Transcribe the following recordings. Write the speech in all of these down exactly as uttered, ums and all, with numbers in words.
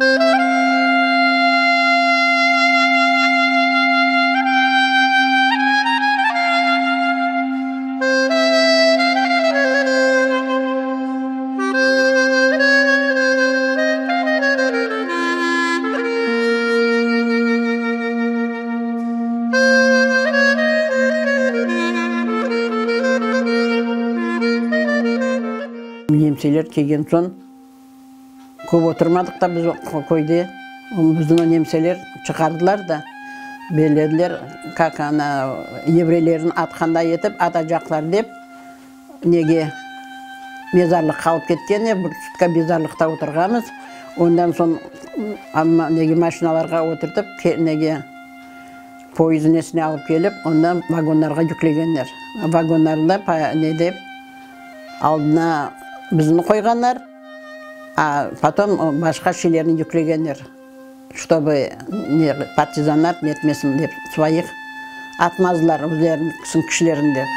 Немселер келген соң көп отырмадық та біз қойды. Біздің немселер шығардылар да, беледілер, как ана еврейлерін атқандай етіп, ата жақлар деп, неге мезарлық қалып кеткен, бір сүтка мезарлықта отырғамыз. Ондан соң неге машиналарға отыртып, неге пойыздың есіне алып келіп, ондан вагонларға жүклегендер. Вагонларда не деп, алдына біздің қойғандар, а потом башқа шелерін жүклегендер, чтобы партизандар нетмесін деп, своих атмазылар өздерінің кішілерін деп.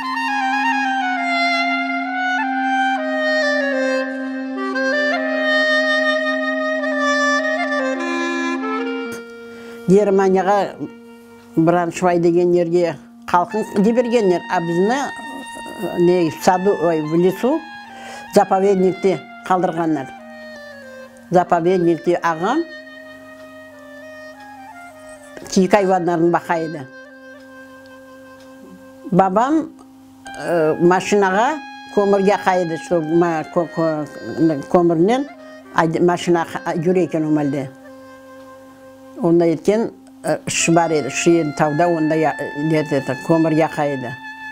Германияға Браншвай деген жерге қалқын дебергендер, а бізді в саду, ой, в лесу заповедникте қалдырғандар. Заповедникте ағам киік айвандарын бақайды. Бабам машинаға көмірге қайды, көмірінен машина жүр екен өмәлде. Онда еткен үш бар еді, шиын тауда онда көмір яқайды.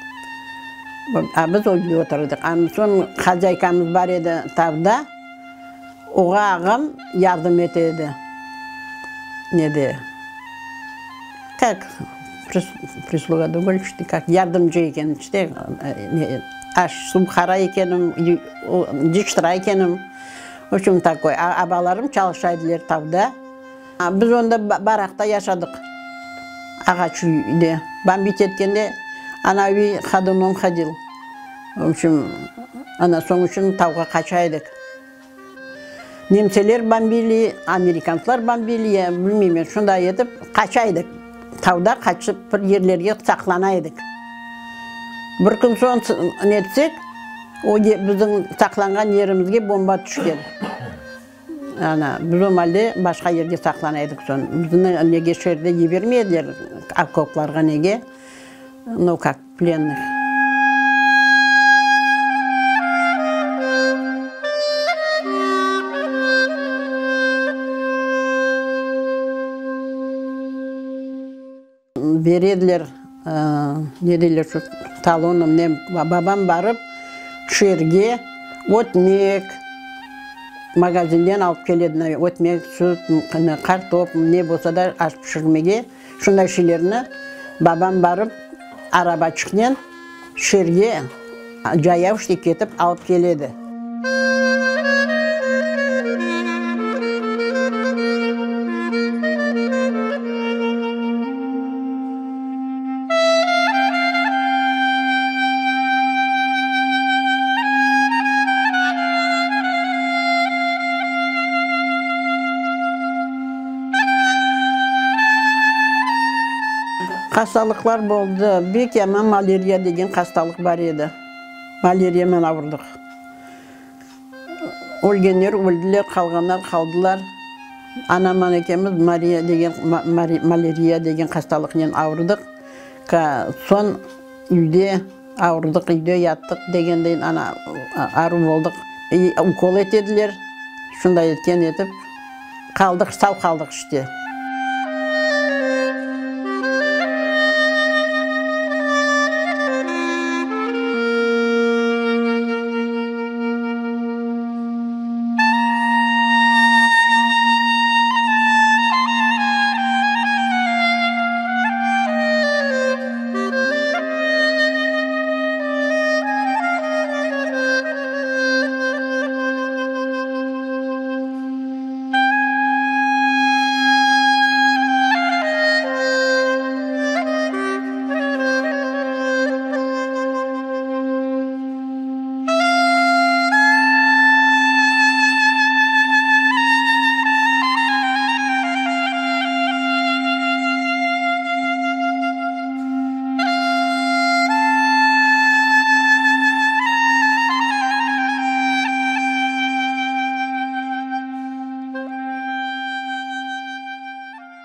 Біз ойды отырдық. Сон хозяйкамыз бар еді тауда, оға ағам ярдым етеді. Неде? Как? Прислуга дугольшты, как ярдымжы екен. Аш сумхара екенім, диштра екенім. В общем, такой. Абаларым çalışайдылар тауда. Біз онда барақта яшадық. Ағач үйде. Бомбить еткенде анауи хадымым ходил. В общем, ана соң үшін тауға қачайдық. Немселер бомбили, американцылар бомбили, білмеймін, шында етіп қачайдық. Тауда қачып бір ерлерге сақланайдық. Бір күн соң нетсек, біздің сақланған ерімізге бомба түшкен. Біз өмәлде башқа ерге сақланайдық соң. Біздің неге шерде ебермеділер, окопларға неге, ну как, пленных. Береділер, не дейлер, талоным, бабам барып, шерге, отмек, магазинден алып келеді, отмек, сүт, картоп, не болса да аш пішірмеге, шындай шелеріні бабам барып, арабачықнен шерге жаяушты кетіп алып келеді. Қасталықлар болды. Бек яман малярия деген қасталық бар еді. Маляриямен ауырдық. Өлгендер өлділер, қалғандар қалдылар. Анаман екеміз малярия деген қасталықнен ауырдық. Сон үйде ауырдық, үйде яттық дегендейін ару болдық. Укол етеділер. Шындай еткен етіп қалдық, сау қалдық іште.